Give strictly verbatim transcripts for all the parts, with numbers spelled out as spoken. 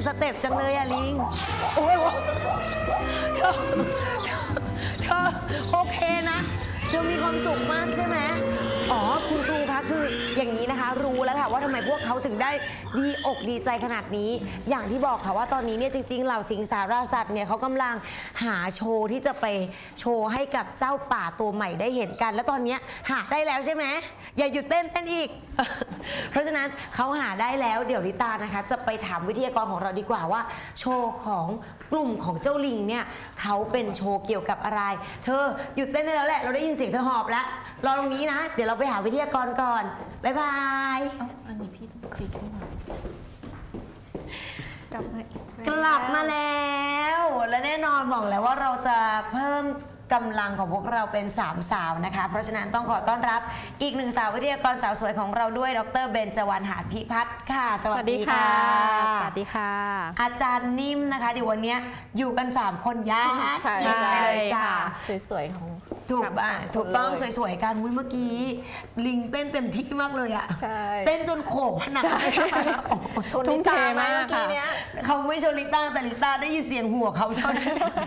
สเต็ปจังเลยอะลิงโอ้ยเธอเธอเธอโอเคนะเธอมีความสุขมากใช่ไหมอ๋อคุณครูคะคืออย่างนี้นะคะรู้แล้วค่ะว่าทำไมพวกเขาถึงได้ดีอกดีใจขนาดนี้อย่างที่บอกค่ะว่าตอนนี้เนี่ยจริงๆเหล่าสิงสารสัตว์เนี่ยเขากำลังหาโชว์ที่จะไปโชว์ให้กับเจ้าป่าตัวใหม่ได้เห็นกันแล้วตอนนี้หาได้แล้วใช่ไหมอย่าหยุดเต้นเต้นอีก เพราะฉะนั้นเขาหาได้แล้วเดี๋ยวลิตานะคะจะไปถามวิทยากรของเราดีกว่าว่าโชว์ของกลุ่มของเจ้าลิงเนี่ยเขาเป็นโชว์เกี่ยวกับอะไรเธอหยุดเต้นได้แล้วแหละเราได้ยินเสียงเธอหอบแล้วรอตรงนี้นะเดี๋ยวเราไปหาวิทยากรก่อนบ๊ายบายอันนี้พี่ต้องคลิกขึ้นมากลับมาอีกกลับมาแล้วและแน่นอนบอกแล้วว่าเราจะเพิ่มกำลังของพวกเราเป็นสามสาวนะคะเพราะฉะนั้นต้องขอต้อนรับอีกหนึ่งสาววิทยากรสาวสวยของเราด้วยดร.เบญจวรรณ หาญพิพัฒน์ค่ะสวัสดีค่ะสวัสดีค่ะอาจารย์นิ่มนะคะเดี๋ยววันนี้อยู่กันสามคนยากใช่เลยจ้าสวยๆของถูกอ่ะถูกต้องสวยๆกันเมื่อกี้ลิงเต้นเต็มที่มากเลยอ่ะเต้นจนโขกผนังชนลิต้ามากเมื่อกี้เนี้ยเขาไม่ชนลิต้าแต่ลิต้าได้ยินเสียงหัวเขาชน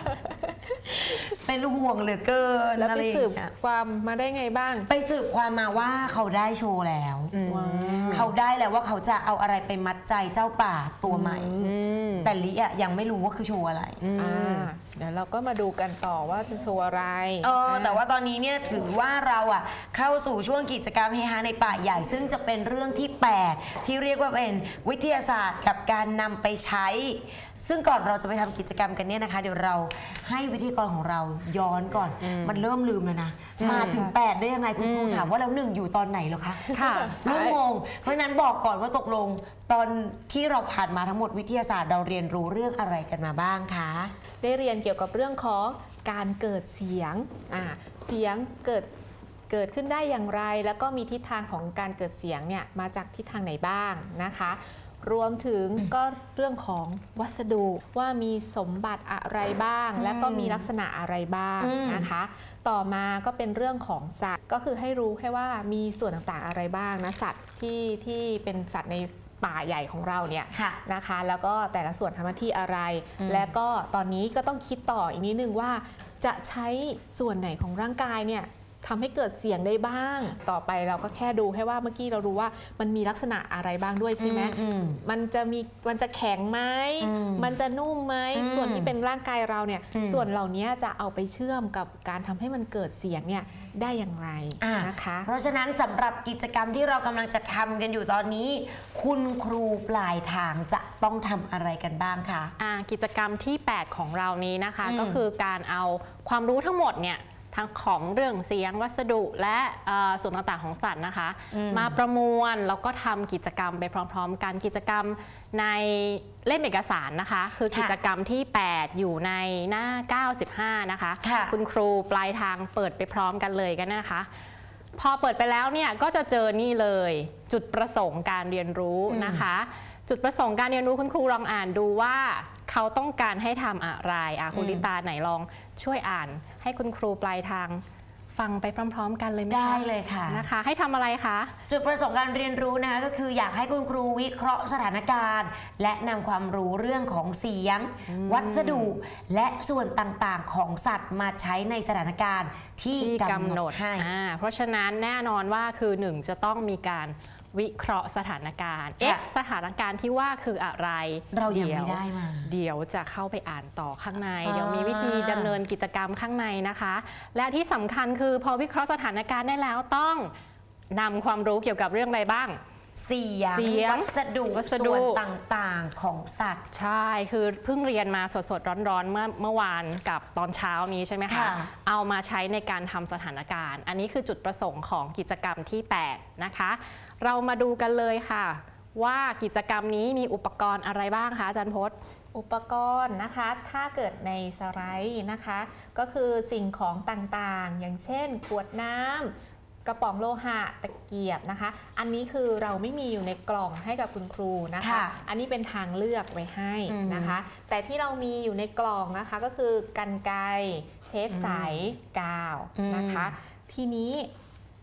เป็นห่วงเหลือเกินแล้วไปสืบความมาได้ไงบ้างไปสืบความมาว่าเขาได้โชว์แล้วเขาได้แล้วว่าเขาจะเอาอะไรไปมัดใจเจ้าป่าตัวใหม่แต่ลิอ่ะยังไม่รู้ว่าคือโชว์อะไรเดี๋ยวเราก็มาดูกันต่อว่าจะโชว์อะไรเออแต่ว่าตอนนี้เนี่ยถือว่าเราอ่ะเข้าสู่ช่วงกิจกรรมเฮฮาในป่าใหญ่ซึ่งจะเป็นเรื่องที่แปดที่เรียกว่าเป็นวิทยาศาสตร์กับการนำไปใช้ซึ่งก่อนเราจะไปทำกิจกรรมกันเนี่ยนะคะเดี๋ยวเราให้วิทยากรของเราย้อนก่อนมันเริ่มลืมแล้วนะมาถึงแปดได้ยังไงคุณครูถามว่าแล้วหนึ่งอยู่ตอนไหนเหรอคะค่ะเริ่มงงเพราะฉะนั้นบอกก่อนว่าตกลงตอนที่เราผ่านมาทั้งหมดวิทยาศาสตร์เราเรียนรู้เรื่องอะไรกันมาบ้างคะได้เรียนเกี่ยวกับเรื่องของการเกิดเสียงอ่าเสียงเกิดเกิดขึ้นได้อย่างไรแล้วก็มีทิศทางของการเกิดเสียงเนี่ยมาจากทิศทางไหนบ้างนะคะรวมถึงก็เรื่องของวัสดุว่ามีสมบัติอะไรบ้างและก็มีลักษณะอะไรบ้างนะคะต่อมาก็เป็นเรื่องของสัตว์ก็คือให้รู้แค่ว่ามีส่วนต่างๆอะไรบ้างนะสัตว์ที่ที่เป็นสัตว์ในป่าใหญ่ของเราเนี่ยนะคะแล้วก็แต่ละส่วนทำหน้าที่อะไรและก็ตอนนี้ก็ต้องคิดต่ออีกนิดนึงว่าจะใช้ส่วนไหนของร่างกายเนี่ยทำให้เกิดเสียงได้บ้างต่อไปเราก็แค่ดูให้ว่าเมื่อกี้เรารู้ว่ามันมีลักษณะอะไรบ้างด้วยใช่ไหมมันจะมีมันจะแข็งไหมมันจะนุ่มไหมส่วนที่เป็นร่างกายเราเนี่ยส่วนเหล่านี้จะเอาไปเชื่อมกับการทำให้มันเกิดเสียงเนี่ยได้อย่างไรนะคะเพราะฉะนั้นสำหรับกิจกรรมที่เรากำลังจะทำกันอยู่ตอนนี้คุณครูปลายทางจะต้องทำอะไรกันบ้างคะะกิจกรรมที่แปดของเรานี้นะคะก็คือการเอาความรู้ทั้งหมดเนี่ยทั้งของเรื่องเสียงวัสดุและส่วนต่างๆของสัตว์นะคะมาประมวลแล้วก็ทำกิจกรรมไปพร้อมๆกันกิจกรรมในเล่มเอกสารนะคะคือกิจกรรมที่แปดอยู่ในหน้าเก้าสิบห้านะคะคุณครูปลายทางเปิดไปพร้อมกันเลยกันนะคะพอเปิดไปแล้วเนี่ยก็จะเจอนี่เลยจุดประสงค์การเรียนรู้นะคะจุดประสงค์การเรียนรู้คุณครูลองอ่านดูว่าเขาต้องการให้ทำอะไรอ่ะคุณลิตาไหนลองช่วยอ่านให้คุณครูปลายทางฟังไปพร้อมๆกันเลยไหมได้เลยค่ะนะคะให้ทำอะไรคะจุดประสงค์การเรียนรู้นะคะก็คืออยากให้คุณครูวิเคราะห์สถานการณ์และนำความรู้เรื่องของเสียงวัสดุและส่วนต่างๆของสัตว์มาใช้ในสถานการณ์ที่กำหนดให้เพราะฉะนั้นแน่นอนว่าคือหนึ่งจะต้องมีการวิเคราะห์สถานการณ์เอ๊ะสถานการณ์ที่ว่าคืออะไรเรายังไม่ได้มาเดี๋ยวจะเข้าไปอ่านต่อข้างในเดี๋ยวมีวิธีดำเนินกิจกรรมข้างในนะคะและที่สำคัญคือพอวิเคราะห์สถานการณ์ได้แล้วต้องนำความรู้เกี่ยวกับเรื่องอะไรบ้างเสียงวัสดุส่วนต่างๆของสัตว์ใช่คือเพิ่งเรียนมาสดๆร้อนๆเมื่อเมื่อวานกับตอนเช้านี้ใช่ไหมคะเอามาใช้ในการทำสถานการณ์อันนี้คือจุดประสงค์ของกิจกรรมที่แปดนะคะเรามาดูกันเลยค่ะว่ากิจกรรมนี้มีอุปกรณ์อะไรบ้างคะอาจารย์พจน์อุปกรณ์นะคะถ้าเกิดในสไลด์นะคะก็คือสิ่งของต่างๆอย่างเช่นขวดน้ำกระป๋องโลหะตะเกียบนะคะอันนี้คือเราไม่มีอยู่ในกล่องให้กับคุณครูนะคะอันนี้เป็นทางเลือกไว้ให้นะคะแต่ที่เรามีอยู่ในกล่องนะคะก็คือกรรไกรเทปใสกาวนะคะทีนี้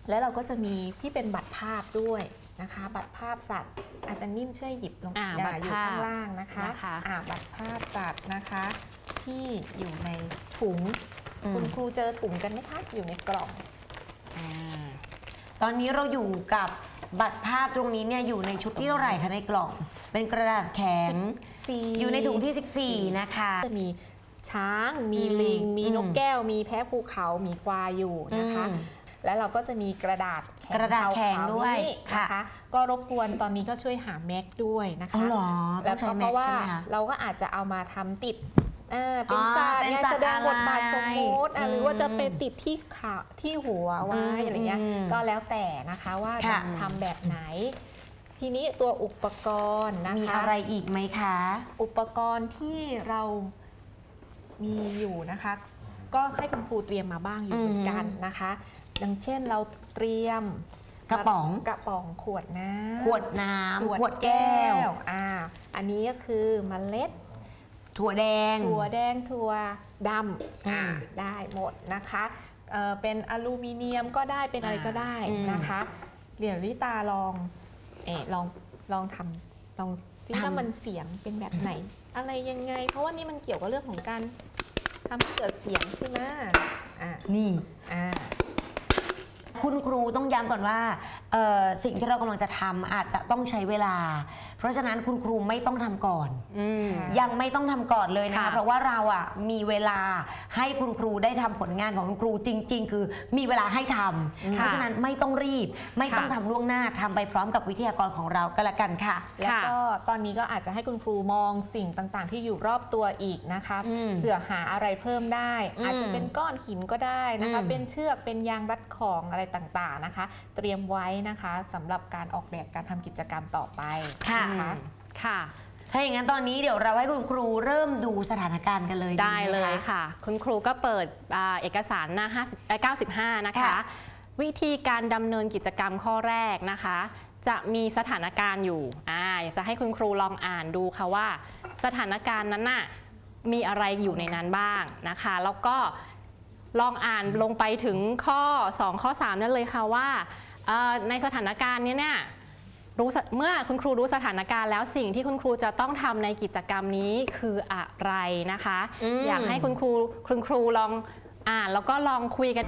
แล้วเราก็จะมีที่เป็นบัตรภาพด้วยนะคะ บัตรภาพสัตว์อาจารย์นิ่มช่วยหยิบลงอ่าอย่าบัตรอยู่ภาพข้างล่างนะคะนะคะอ่าบัตรภาพสัตว์นะคะที่อยู่ในถุงอืมคุณครูเจอถุงกันไหมคะอยู่ในกล่องอ่าตอนนี้เราอยู่กับบัตรภาพตรงนี้เนี่ยอยู่ในชุดที่เท่าไหร่คะในกล่อง เป็นกระดาษแข็ง อยู่ในถุงที่ สิบสี่ นะคะจะมีช้าง มีอืมลิง มีอืมนกแก้ว มีแพะภูเขา มีควายอยู่นะคะอืมแล้วเราก็จะมีกระดาษแข็งกระดาษแข็งขาวๆด้วยนี่ค่ะนะคะ ก็รบกวนตอนนี้ก็ช่วยหาแม็กด้วยนะคะอ๋อเหรอต้แล้อวงใช้ก็เพแม็กราะว่าใช่ไหมคะเราก็อาจจะเอามาทำติดเอ่อเป็นอ๋อสัตว์เป็นไงสัตว์แสดงบทบาทอะไรสมมติอ่ะอืมหรือว่าจะเป็นติดที่ขาที่หัวไว้อืมอะไรเงี้ยอืมก็แล้วแต่นะคะว่าจะค่ะทำแบบไหน ทีนี้ตัวอุปกรณ์นะคะมีอะไรอีกไหมคะอุปกรณ์ที่เรามีอยู่นะคะ ก็ให้คุณครูเตรียมมาบ้างอยู่เหมือนกันนะคะอย่างเช่นเราเตรียมกระป๋องกระป๋องขวดน้ำขวดน้ำขวดแก้วอ่าอันนี้ก็คือเมล็ดถั่วแดงถั่วแดงถั่วดำอืมอ่าได้หมดนะคะเอ่อเป็นอลูมิเนียมก็ได้เป็นอะไรก็ได้อืมนะคะเดี๋ยวลิตาลองเออลองลองทำลองที่ว่ามันเสียงเป็นแบบไหน อะไรยังไง เพราะว่านี่มันเกี่ยวกับเรื่องของการทำให้เกิดเสียงใช่ไหมอ่านี่อ่าคุณครูต้องย้ำก่อนว่าเอ่อสิ่งที่เรากำลังจะทำอาจจะต้องใช้เวลา เพราะฉะนั้นคุณครูไม่ต้องทำก่อนอืมยังไม่ต้องทำก่อนเลยนะคะค่ะเพราะว่าเราอ่ะมีเวลาให้คุณครูได้ทำผลงานของคุณครูจริง ๆ คือมีเวลาให้ทำเพราะฉะนั้นไม่ต้องรีบ ไม่ต้องทำล่วงหน้าทำไปพร้อมกับวิทยากรของเราก็แล้วกันค่ะแล้วก็ตอนนี้ก็อาจจะให้คุณครูมองสิ่งต่างๆ ที่อยู่รอบตัวอีกนะคะอืมเผื่อหาอะไรเพิ่มได้อืมอาจจะเป็นก้อนหินก็ได้นะคะอืมเป็นเชือกเป็นยางรัดของอะไรต่างๆนะคะ เตรียมไว้นะคะสำหรับการออกแบบการทำกิจกรรมต่อไปค่ะนะคะค่ะถ้าอย่างนั้นตอนนี้เดี๋ยวเราให้คุณครูเริ่มดูสถานการณ์กันเลยได้หมเลยคะค่ะ คุณครูก็เปิดอ่าเอกสารหน้าห้าสิบเอ่อเก้าสิบห้านะคะค่ะวิธีการดำเนินกิจกรรมข้อแรกนะคะ จะมีสถานการณ์อยู่อ่าอยากจะให้คุณครูลองอ่านดูค่ะว่า สถานการณ์นั้นน่ะมีอะไรอยู่ในนั้นบ้างนะคะ แล้วก็ลองอ่านลงไปถึงข้อสองข้อสามนั่นเลยค่ะว่าเอ่อในสถานการณ์นี้เนี่ยรู้สเมื่อคุณครูรู้สถานการณ์แล้วสิ่งที่คุณครูจะต้องทำในกิจกรรมนี้คืออะไรนะคะอืมอยากให้คุณครูคุณครูลองอ่านแล้วก็ลองคุยกัน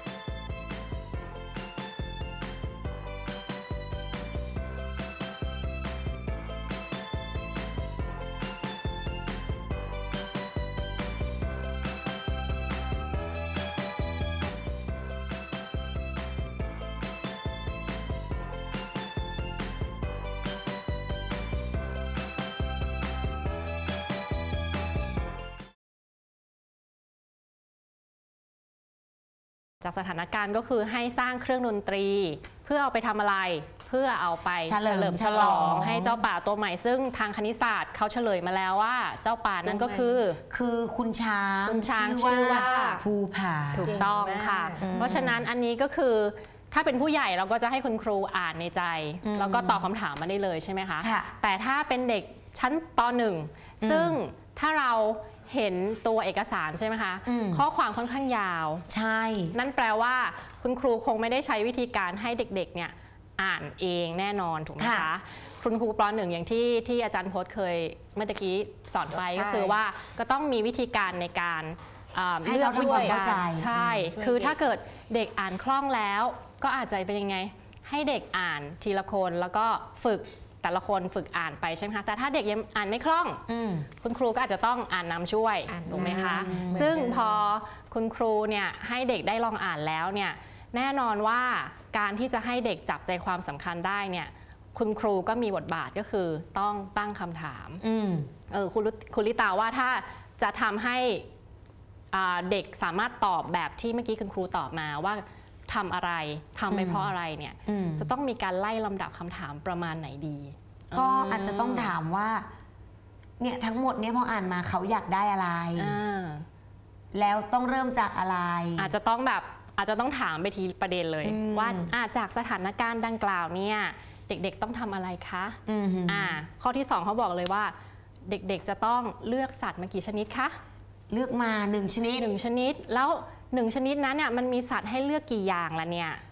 จากสถานการณ์ก็คือให้สร้างเครื่องดนตรี เพื่อเอาไปทำอะไรเพื่อเอาไปเฉลิมฉฉลลออง งให้เจ้าป่าตัวใหม่ ซึ่งทางคณิตศาสตร์เขาเฉลยมาแล้วว่า เจ้าป่านั้นก็คือคือคุณช้างคุณช้างชื่อว่าภูผาถูกต้องค่ะเก่งมากเพราะฉะนั้นอันนี้ก็คือถ้าเป็นผู้ใหญ่เราก็จะให้คุณครูอ่านในใจอืมแล้วก็ตอบคำถามมาได้เลยใช่ไหมคะค่ะแต่ถ้าเป็นเด็กชั้นป หนึ่งอืมซึ่งถ้าเราเห็นตัวเอกสารใช่ไหมคะอืมข้อความค่อนข้างยาวใช่นั่นแปลว่าคุณครูคงไม่ได้ใช้วิธีการให้เด็กๆเนี่ยอ่านเองแน่นอนถูกไหมคะคุณครูป หนึ่งอย่างที่ที่อาจารย์พจน์เคยเมื่อกี้สอนไปใช่ก็คือว่าก็ต้องมีวิธีการในการอ่าให้เลือกเขาวิทำควาธีมเข้าใจการใช่ช่วยคือเด็กถ้าเกิดเด็กอ่านคล่องแล้ว ก็อาจจะเป็นยังไง ให้เด็กอ่านทีละคนแล้วก็ฝึกแต่ละคนฝึกอ่านไปใช่ไหมคะแต่ถ้าเด็กยังอ่านไม่คล่องอืมคุณครูก็อาจจะต้องอ่านนำช่วยอ่านถูกไหมคะอืมซึ่งเหมือนกันพอคุณครูเนี่ยให้เด็กได้ลองอ่านแล้วเนี่ยแน่นอนว่าการที่จะให้เด็กจับใจความสำคัญได้เนี่ยคุณครูก็มีบทบาทก็คือต้องตั้งคำถามอืมเออคุณรุคุณลิตาว่าถ้าจะทำให้อ่าเด็กสามารถตอบแบบที่เมื่อกี้คุณครูตอบมาว่าทำอะไรทำไปอืมเพราะอะไรเนี่ยอืมจะต้องมีการไล่ลำดับคำถามประมาณไหนดีก็อาจจะต้องถามว่า เนี่ยทั้งหมดเนี่ยพออ่านมาเขาอยากได้อะไรอ่าแล้วต้องเริ่มจากอะไรอาจจะต้องแบบอาจจะต้องถามไปทีประเด็นเลยอืมว่าอ่าจากสถานการณ์ดังกล่าวเนี่ยเด็กๆต้องทำอะไรคะอืมอ่าข้อที่สองเขาบอกเลยว่า เด็กๆจะต้องเลือกสัตว์มากี่ชนิดคะเลือกมาหนึ่งชนิดหนึ่งชนิดแล้วหนึ่งชนิดนั้นเนี่ยมันมีสัตว์ให้เลือกกี่อย่างละเนี่ย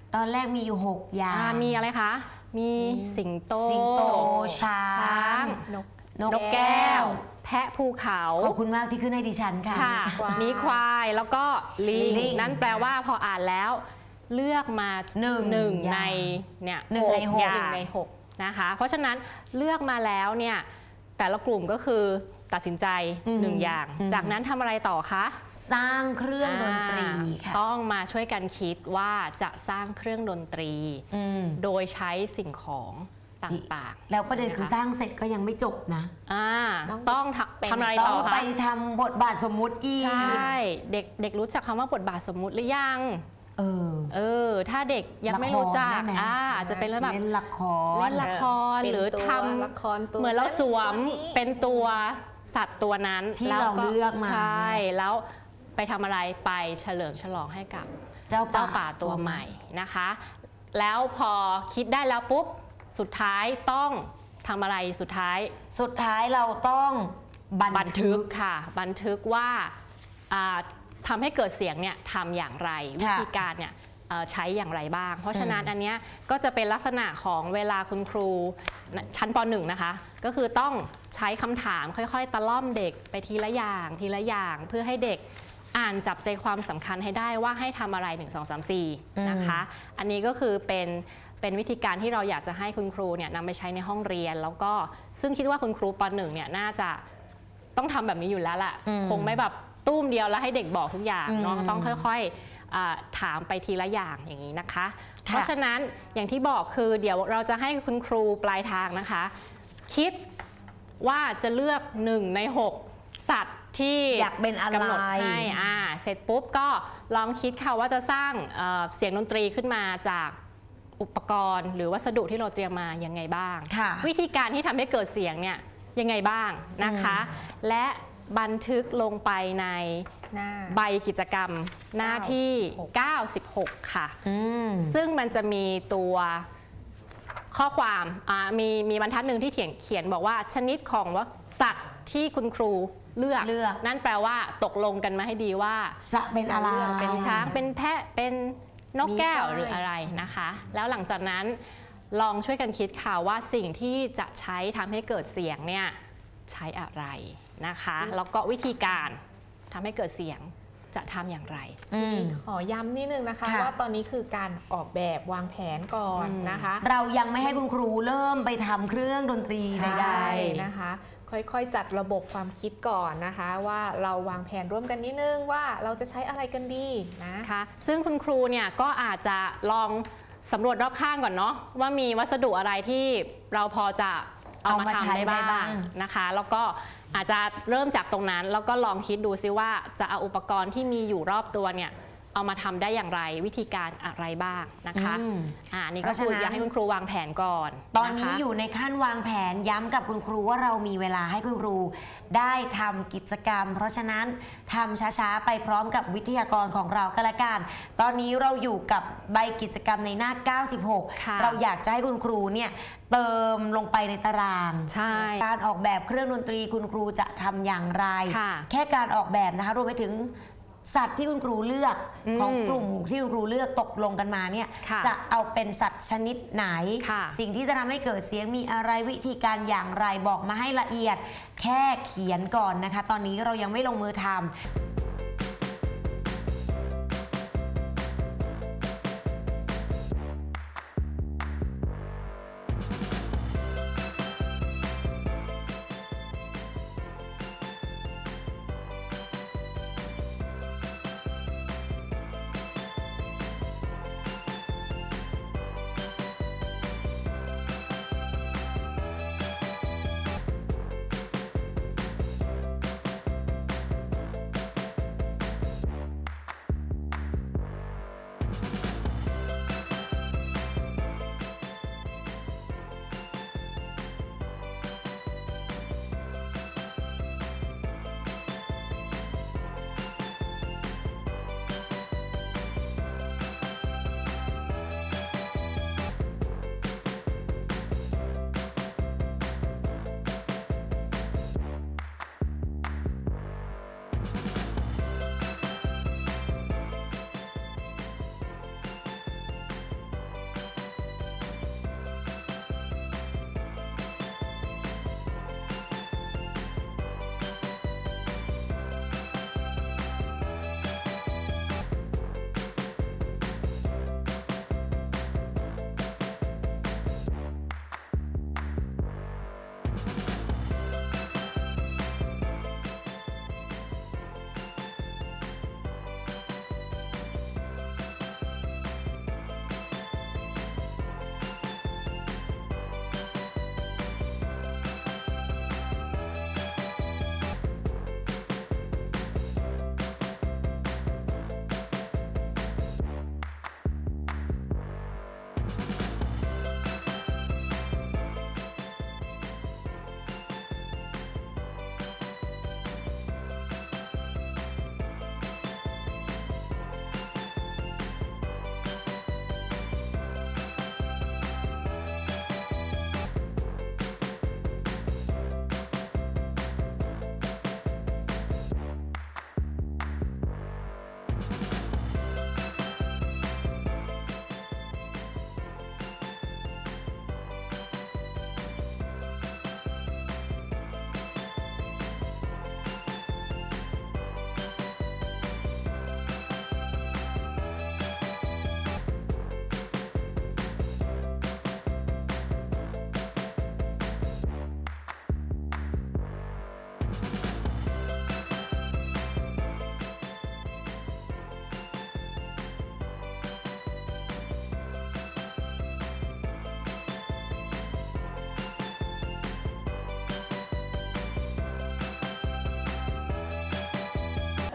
ตอนแรกมีอยู่หกอย่างอ่ามีอะไรคะ มีสิงโตสิงโตช้าช้างงนกนกนกแก้แก้วว แพะภูเขาขอบคุณมากที่ขึ้นให้ดิฉันค่ะค่ะควายมีควายแล้วก็ลิงลิงนั่นแปลว่าพออ่านแล้วเลือกมาหนึ่งหนึ่งอย่างในเนี่ยหนึ่งในหกอย่าหนึ่งงในหกนะคะ เพราะฉะนั้นเลือกมาแล้วเนี่ยแต่ละกลุ่มก็คือตัดสินใจหนึ่งอย่าง จากนั้นทำอะไรต่อคะสร้างเครื่องดนตรีอ่าค่ะต้องมาช่วยกันคิดว่าจะสร้างเครื่องดนตรีอืมโดยใช้สิ่งของต่างๆแล้วประเด็นใช่ไหมคือสร้างเสร็จก็ยังไม่จบนะอ่าต้องต้องทำเป็นทำอะไรต้ต่อองไปคะทำบทบาทสมมุติอีกใช่เด็กเด็กรู้จักคำว่าบทบาทสมมุติหรือยังเออเออ ถ้าเด็กยังไม่รู้จักละครได้ไหมอ่าอาจจะเป็นเรื่องแบบเล่นละครเล่นละครเป็นหรือตัวทำละครตัวเหมือนเราสวมตัวนี้เป็นตัวสัตว์ตัวนั้นที่แล้วเราเลือกมาใช่แล้วไปทำอะไรไปเฉลิมฉลองให้กับเจ้าเจ้าป่าตัวใหม่นะคะ แล้วพอคิดได้แล้วปุ๊บสุดท้ายต้องทำอะไรสุดท้ายสุดท้ายเราต้องบับันนทึทึกกค่ะบันทึกว่าอ่าทำให้เกิดเสียงเนี่ยทำอย่างไรวิธีการเนี่ยเอ่อใช้อย่างไรบ้าง เพราะฉะนั้นอันเนี้ยก็จะเป็นลักษณะของเวลาคุณครูชั้นป .หนึ่ง นะคะก็คือต้องใช้คำถามค่อยๆ ตะล่อมเด็กไปทีละอย่างทีละอย่างเพื่อให้เด็กอ่านจับใจความสำคัญให้ได้ว่าให้ทำอะไรหนึ่ง สอง สาม สี่นะคะอันนี้ก็คือเป็นเป็นวิธีการที่เราอยากจะให้คุณครูเนี่ยนำไปใช้ในห้องเรียน แล้วก็ซึ่งคิดว่าคุณครูป .หนึ่ง เนี่ยน่าจะต้องทำแบบนี้อยู่แล้วแหละอืมคงไม่แบบตุ้มเดียวแล้วให้เด็กบอกทุกอย่างเนาะอืมต้องค่อยๆอ่าถามไปทีละอย่างอย่างนี้นะคะค่ะเพราะฉะนั้นอย่างที่บอกคือเดี๋ยวเราจะให้คุณครูปลายทางนะคะ คิดว่าจะเลือกหนึ่งในหกสัตว์ที่อยากเป็นอะไรกำหนดให้อ่าเสร็จปุ๊บก็ลองคิดค่ะว่าจะสร้างเอ่อเสียงดนตรีขึ้นมาจากอุปกรณ์ หรือวัสดุที่เราเตรียมมายังไงบ้างค่ะวิธีการที่ทำให้เกิดเสียงเนี่ยยังไงบ้างนะคะ และบันทึกลงไปในหน้าใบกิจกรรมหน้าที่เก้าเก้าสิบหก ค่ะอืมซึ่งมันจะมีตัวข้อความอ่ามีมีบรรทัดหนึ่งที่เขียนเขียนบอกว่าชนิดของว่าสัตว์ที่คุณครูเลือกเลือกนั่นแปลว่าตกลงกันมาให้ดีว่าจะเป็นอะไรจะเป็นช้างเป็นแพะเป็นนกแก้วมีควายหรืออะไรนะคะ แล้วหลังจากนั้นลองช่วยกันคิดค่ะว่าสิ่งที่จะใช้ทำให้เกิดเสียงเนี่ยใช้อะไรนะคะแล้วก็วิธีการทำให้เกิดเสียงจะทำอย่างไรอืมขอย้ำนิดนึงนะคะค่ะว่าตอนนี้คือการออกแบบวางแผนก่อนอืมนะคะเรายังไม่ให้คุณครูเริ่มไปทำเครื่องดนตรีใดใช่นะคะ ค่อยๆจัดระบบความคิดก่อนนะคะ ว่าเราวางแผนร่วมกันนิดนึงว่าเราจะใช้อะไรกันดีนะนะคะซึ่งคุณครูเนี่ยก็อาจจะลองสำรวจรอบข้างก่อนเนาะว่ามีวัสดุอะไรที่เราพอจะเอามาเอามาใช้ทำได้ได้บ้าบ้าง งนะคะ แล้วก็อาจจะเริ่มจากตรงนั้นแล้วก็ลองคิดดูซิว่าจะเอาอุปกรณ์ที่มีอยู่รอบตัวเนี่ยเอามาทำได้อย่างไรวิธีการอะไรบ้างนะคะอืมอ่านี่เพก็ราะฉะคือนั้นอยากให้คุณครูวางแผนก่อนตอนนี้ะคะอยู่ในขั้นวางแผนย้ำกับคุณครูว่าเรามีเวลาให้คุณครูได้ทำกิจกรรม เพราะฉะนั้นทำช้าๆไปพร้อมกับวิทยากรของเราก็แล้วกัน ตอนนี้เราอยู่กับใบกิจกรรมในหน้า เก้าสิบหกค่ะเราอยากจะให้คุณครูเนี่ยเติมลงไปในตารางใช่การออกแบบเครื่องดนตรีคุณครูจะทำอย่างไรค่ะแค่การออกแบบนะคะรวมไปถึงสัตว์ที่คุณครูเลือกอืมของกลุ่มที่คุณครูเลือกตกลงกันมาเนี่ยค่ะจะเอาเป็นสัตว์ชนิดไหนค่ะสิ่งที่จะทำให้เกิดเสียงมีอะไรวิธีการอย่างไรบอกมาให้ละเอียด แค่เขียนก่อนนะคะ ตอนนี้เรายังไม่ลงมือทำ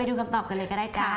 ดูคำตอบกันเลยก็ได้จ้า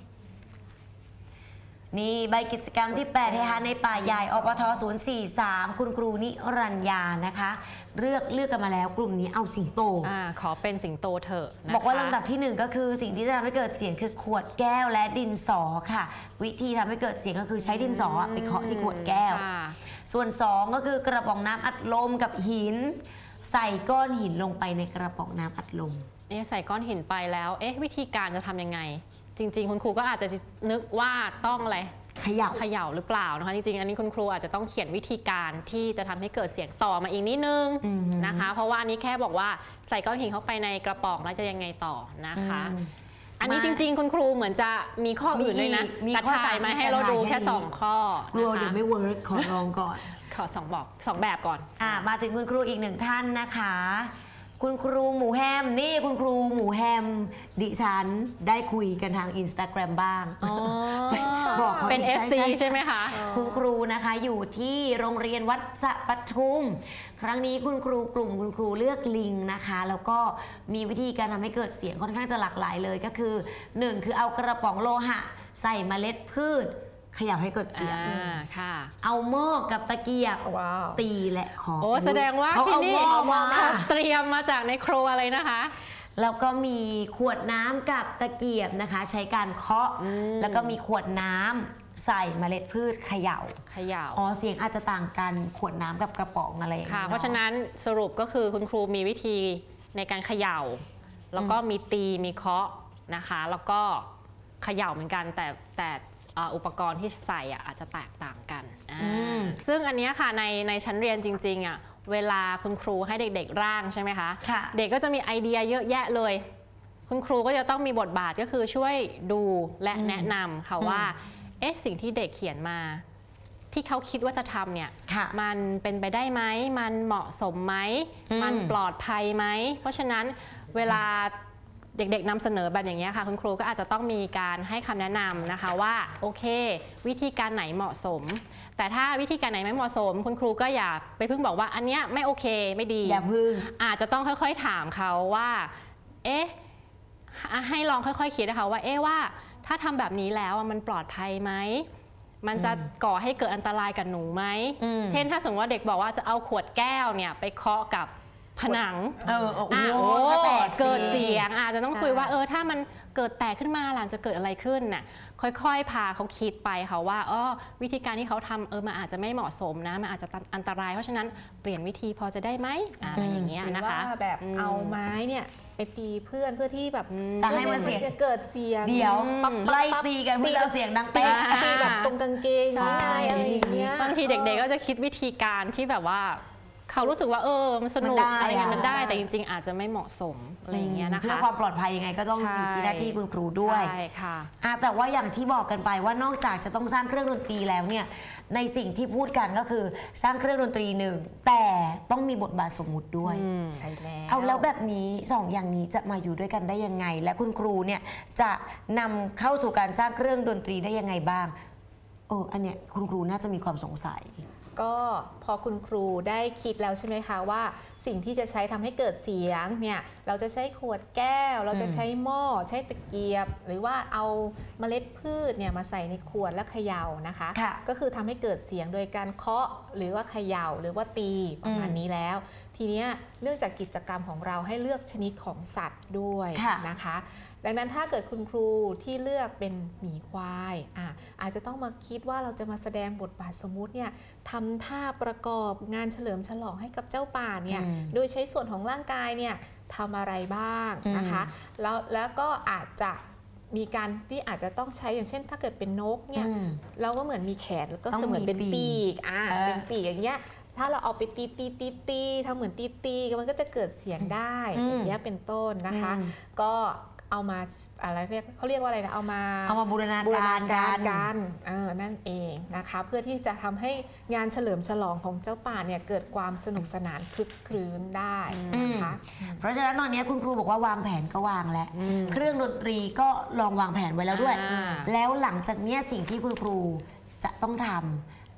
นี่ใบกิจกรรมที่แปดเฮฮาในป่าใหญ่อปทศูนย์สี่สามคุณครูนิรัญญานะคะเลือกเลือกกันมาแล้วกลุ่มนี้เอาสิงโตอ่าขอเป็นสิงโตเถอะนะคะบอกว่าลำดับที่หนึ่งก็คือสิ่งที่จะทำให้เกิดเสียงคือขวดแก้วและดินสอค่ะวิธีทำให้เกิดเสียงก็คือใช้ดินสอไปเคาะที่ขวดแก้วส่วนสองก็คือกระป๋องน้ำอัดลมกับหินใส่ก้อนหินลงไปในกระป๋องน้ำอัดลมเอ๊ะใส่ก้อนหินไปแล้วเอ๊ะวิธีการจะทำยังไงจริงๆคุณครูก็อาจจะนึกว่าต้องอะไรเขย่าเขย่าหรือเปล่านะคะจริงๆอันนี้คุณครูอาจจะต้องเขียนวิธีการที่จะทำให้เกิดเสียงต่อมาอีกนิดนึงนะคะเพราะว่าอันนี้แค่บอกว่าใส่ก้อนหินเข้าไปในกระป๋องแล้วจะยังไงต่อนะคะอันนี้จริงๆคุณครูเหมือนจะมีข้ออื่นด้วยนะแต่ถ่ายมาให้เราดูแค่สองข้อกลัวเดี๋ยวไม่เวิร์กขอลองก่อนขอสองบอกสองแบบก่อนอ่ามาถึงคุณครูอีกหนึ่งท่านนะคะคุณครูหมูแฮมนี่คุณครูหมูแฮมดิฉันได้คุยกันทาง Instagram บ้างบอกเป็น เอฟ ซี ใช่ไหมคะคุณครูนะคะอยู่ที่โรงเรียนวัดสะปทุมครั้งนี้คุณครูกลุ่มคุณครูเลือกลิงนะคะแล้วก็มีวิธีการทำให้เกิดเสียงค่อนข้างจะหลากหลายเลยก็คือหนึ่งคือเอากระป๋องโลหะใส่เมล็ดพืชขยับให้เกิดเสียงเอาหม้อกับตะเกียบตีและขอโอ้แสดงว่าที่นี่เตรียมมาจากในครัวอะไรนะคะแล้วก็มีขวดน้ำกับตะเกียบนะคะใช้การเคาะแล้วก็มีขวดน้ำใส่เมล็ดพืชเขย่าเขย่าอ๋อเสียงอาจจะต่างกันขวดน้ำกับกระป๋องอะไรค่ะเพราะฉะนั้นสรุปก็คือคุณครูมีวิธีในการเขย่าแล้วก็มีตีมีเคาะนะคะแล้วก็เขย่าเหมือนกันแต่แต่อุปกรณ์ที่ใส่อาจจะแตกต่างกันซึ่งอันนี้ค่ะในในชั้นเรียนจริงๆอ่ะเวลาคุณครูให้เด็กๆร่างใช่ไหมคะเด็กก็จะมีไอเดียเยอะแยะเลยคุณครูก็จะต้องมีบทบาทก็คือช่วยดูและแนะนำค่ะว่าเอ๊ะสิ่งที่เด็กเขียนมาที่เขาคิดว่าจะทำเนี่ยมันเป็นไปได้ไหมมันเหมาะสมไหมมันปลอดภัยไหมเพราะฉะนั้นเวลาเด็กๆนำเสนอแบบอย่างนี้ค่ะคุณครูก็อาจจะต้องมีการให้คำแนะนำนะคะว่าโอเควิธีการไหนเหมาะสมแต่ถ้าวิธีการไหนไม่เหมาะสมคุณครูก็อย่าไปเพิ่งบอกว่าอันเนี้ยไม่โอเคไม่ดีอย่าพึ่งอาจจะต้องค่อยๆถามเขาว่าเอ๊ะให้ลองค่อยๆคิดนะคะว่าเอ๊ะว่าถ้าทำแบบนี้แล้วมันปลอดภัยไหมมันจะก่อให้เกิดอันตรายกับหนูไหมเช่นถ้าสมมติว่าเด็กบอกว่าจะเอาขวดแก้วเนี่ยไปเคาะกับผนังเออโอ้โหเกิดเสียงอาจจะต้องคุยว่าเออถ้ามันเกิดแตกขึ้นมาหลังจะเกิดอะไรขึ้นน่ะค่อยๆพาเขาคิดไปค่ะว่าอ๋อวิธีการที่เขาทำเออมันอาจจะไม่เหมาะสมนะมันอาจจะอันตรายเพราะฉะนั้นเปลี่ยนวิธีพอจะได้ไหมอะไรอย่างเงี้ยนะคะหรือว่าแบบเอาไม้เนี่ยไปตีเพื่อนเพื่อที่แบบจะให้มันเสียงเกิดเสียงเดี๋ยวไล่ตีกันเพื่อเอาเสียงดังเป๊ะตีแบบตรงกางเกงอะไรอย่างเงี้ยบางทีเด็กๆก็จะคิดวิธีการที่แบบว่าเขารู้สึกว่าเออมันสนุกอะไรเงี้ยมันได้แต่จริงๆอาจจะไม่เหมาะสมอะไรอย่างเงี้ยนะคะเพื่อความปลอดภัยยังไงก็ต้องอยู่ที่หน้าที่คุณครูด้วยใช่ค่ะแต่ว่าอย่างที่บอกกันไปว่านอกจากจะต้องสร้างเครื่องดนตรีแล้วเนี่ยในสิ่งที่พูดกันก็คือสร้างเครื่องดนตรีหนึ่งแต่ต้องมีบทบาทสมมุติด้วยใช่แล้วเอาแล้วแบบนี้สองอย่างนี้จะมาอยู่ด้วยกันได้ยังไงและคุณครูเนี่ยจะนำเข้าสู่การสร้างเครื่องดนตรีได้ยังไงบ้างเอออันเนี้ยคุณครูน่าจะมีความสงสัยก็พอคุณครูได้คิดแล้วใช่ไหมคะว่าสิ่งที่จะใช้ทำให้เกิดเสียงเนี่ยเราจะใช้ขวดแก้วเราจะใช้หม้อใช้ตะเกียบหรือว่าเอาเมล็ดพืชเนี่ยมาใส่ในขวดแล้วเขย่านะคะก็คือทำให้เกิดเสียงโดยการเคาะหรือว่าเขย่าหรือว่าตีประมาณนี้แล้วทีนี้เนื่องจากกิจกรรมของเราให้เลือกชนิดของสัตว์ด้วยนะคะดังนั้นถ้าเกิดคุณครูที่เลือกเป็นหมีควายอ่ะอาจจะต้องมาคิดว่าเราจะมาแสดงบทบาทสมมุติเนี่ยทำท่าประกอบงานเฉลิมฉลองให้กับเจ้าป่าเนี่ยโดยใช้ส่วนของร่างกายเนี่ยทำอะไรบ้างนะคะแล้วแล้วก็อาจจะมีการที่อาจจะต้องใช้อย่างเช่นถ้าเกิดเป็นนกเนี่ยเราก็เหมือนมีแขนแล้วก็เสมือนเป็นปีกอ่าเป็นปีกอย่างเงี้ยถ้าเราเอาไปตีตีตีตีทำเหมือนตีตีมันก็จะเกิดเสียงได้อย่างเงี้ยเป็นต้นนะคะก็เอามาอะไรเรียกเขาเรียกว่าอะไรนะเอามาเอามาบูรณาการกันเออนั่นเองนะคะเพื่อที่จะทำให้งานเฉลิมฉลองของเจ้าป่าเนี่ยเกิดความสนุกสนานคลึกครื้นได้นะคะเพราะฉะนั้นตอนนี้คุณครูบอกว่าวางแผนก็วางแล้วเครื่องดนตรีก็ลองวางแผนไว้แล้วด้วยแล้วหลังจากนี้สิ่งที่คุณครูจะต้องทำ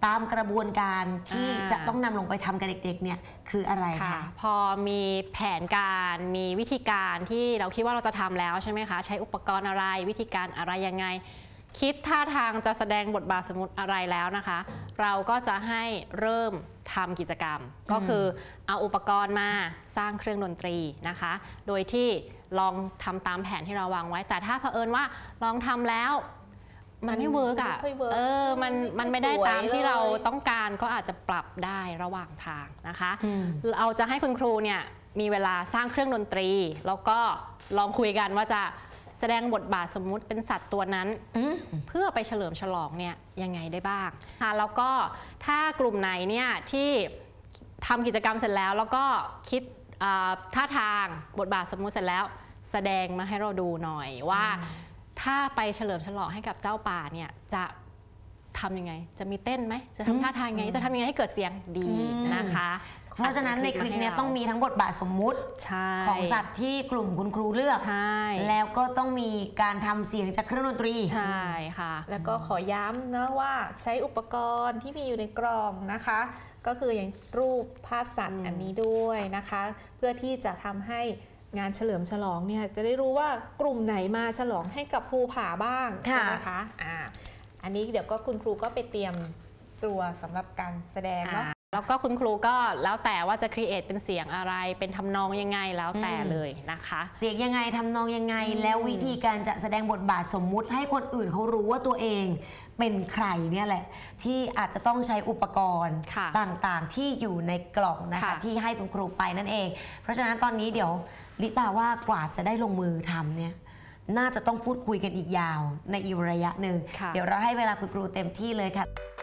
ตามกระบวนการที่อ่าจะต้องนำลงไปทำกับเด็กๆเนี่ยคืออะไรค่ะคะพอมีแผนการมีวิธีการที่เราคิดว่าเราจะทำแล้วใช่ไหมคะใช้อุปกรณ์อะไรวิธีการอะไรยังไง คิดท่าทางจะแสดงบทบาทสมมติอะไรแล้วนะคะ เราก็จะให้เริ่มทำกิจกรรม ก็คือเอาอุปกรณ์มาสร้างเครื่องดนตรีนะคะ โดยที่ลองทำตามแผนที่เราวางไว้ แต่ถ้าเผอิญว่าลองทำแล้วมันไม่เวิร์กอ่ะไม่ค่อยเวิร์กเออมันมันไม่ได้สวยตามที่เลยเราต้องการก็อาจจะปรับได้ระหว่างทางนะคะอืมเราจะให้คุณครูเนี่ยมีเวลาสร้างเครื่องดนตรี แล้วก็ลองคุยกันว่าจะแสดงบทบาทสมมุติเป็นสัตว์ตัวนั้นอืมเพื่อไปเฉลิมฉลองเนี่ยยังไงได้บ้างค่ะแล้วก็ถ้ากลุ่มไหนเนี่ยที่ทำกิจกรรมเสร็จแล้วแล้วก็คิดอ่าท่าทางบทบาทสมมุติเสร็จแล้ว แสดงมาให้เราดูหน่อยว่าถ้าไปเฉลิมฉลองให้กับเจ้าป่าเนี่ยจะทำยังไง จะมีเต้นไหมจะทำท่าทางยังไงจะทำยังไงให้เกิดเสียงดีนะคะเพราะฉะนั้นในคลิปเนี้ยต้องมีทั้งบทบาทสมมุติใช่ของสัตว์ที่กลุ่มคุณครูเลือกใช่แล้วก็ต้องมีการทำเสียงจากเครื่องดนตรีใช่ค่ะแล้วก็ขอย้ำนะว่าใช้อุปกรณ์ที่มีอยู่ในกล่องนะคะ ก็คืออย่างรูปภาพสัตว์อันนี้ด้วยนะคะ เพื่อที่จะทำให้งานเฉลิมฉลองเนี่ยจะได้รู้ว่ากลุ่มไหนมาฉลองให้กับภูผาบ้างค่ะใช่ไหมคะอ่าอันนี้เดี๋ยวก็คุณครูก็ไปเตรียมตัวสำหรับการแสดงเนาะแล้วก็คุณครูก็แล้วแต่ว่าจะครีเอทเป็นเสียงอะไร เป็นทำนองยังไงแล้วแต่อืมเลยนะคะเสียงยังไงทำนองยังไง แล้ววิธีการจะแสดงบทบาทสมมุติให้คนอื่นเขารู้ว่าตัวเองเป็นใครเนี่ยแหละ ที่อาจจะต้องใช้อุปกรณ์ค่ะต่างๆ ที่อยู่ในกล่องนะคะค่ะที่ให้คุณครูไปนั่นเอง เพราะฉะนั้นตอนนี้เดี๋ยวลิตาว่ากว่าจะได้ลงมือทำเนี่ยน่าจะต้องพูดคุยกันอีกยาวในอีกระยะหนึ่งค่ะเดี๋ยวเราให้เวลาคุณครูเต็มที่เลยค่ะ